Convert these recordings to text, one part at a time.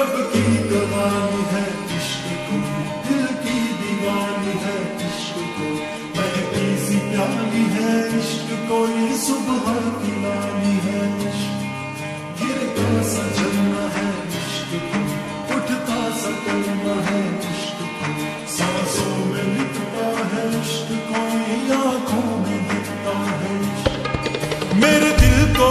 कब की कवानी है इश्क को, दिल की दीवानी है इश्क को, महकी सी प्याली है इश्क कोई सुबह की लानी है इश्क, गिरता सा जलना है इश्क को, उठता सा करना है इश्क को, सांसों में लिखता है इश्क कोई आंखों में दिखता है इश्क। मेरे दिल को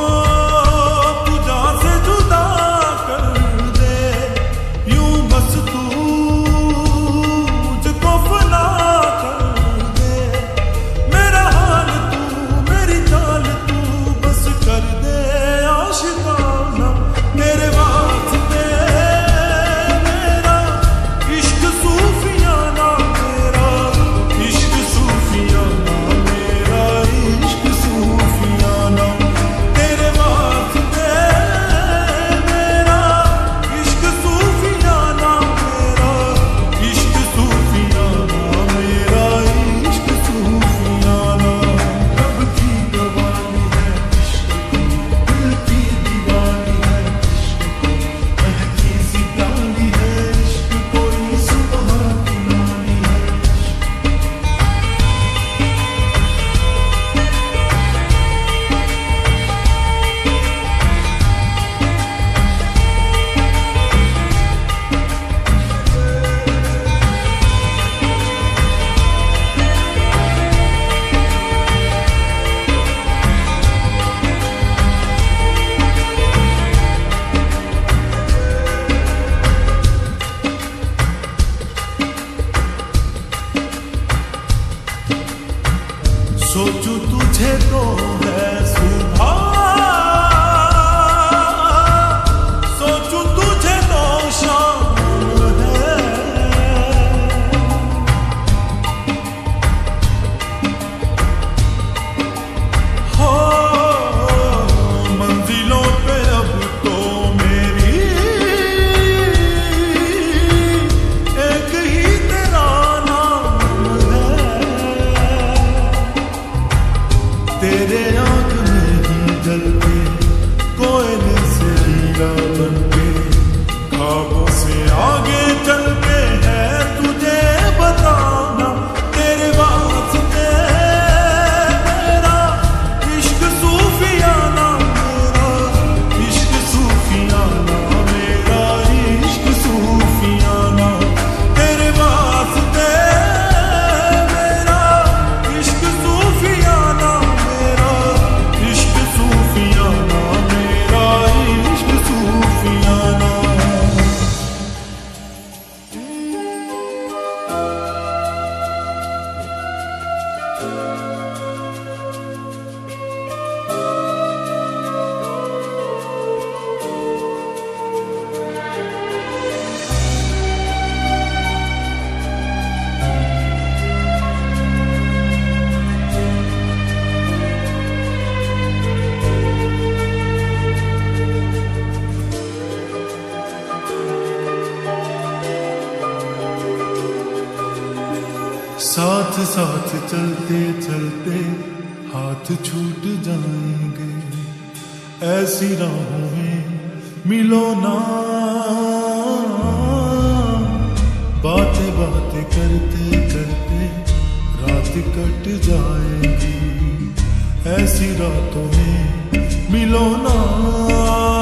सोचूं तुझे तो है सुबह, सोचूं तुझे तो शाम है, हो मंजिलों पे अब तो मेरी एक ही तेरा नाम है, तेरे आँख में ही जलते कोयले से हीरा बनके, ख्वाबों से आगे चलते हैं तुझे बताना, तेरे वास्ते मेरा इश्क सूफियाना, मेरा इश्क सूफियाना, मेरा इश्क सूफियाना, तेरे वास्ते मेरा इश्क सूफियाना, इश्क सूफियाना, मेरा इश्क सूफियाना। साथ साथ चलते चलते हाथ छूट जाएंगे, ऐसी राहों में मिलो ना, बातें बातें करते करते रात कट जाएगी, ऐसी रातों में मिलो ना।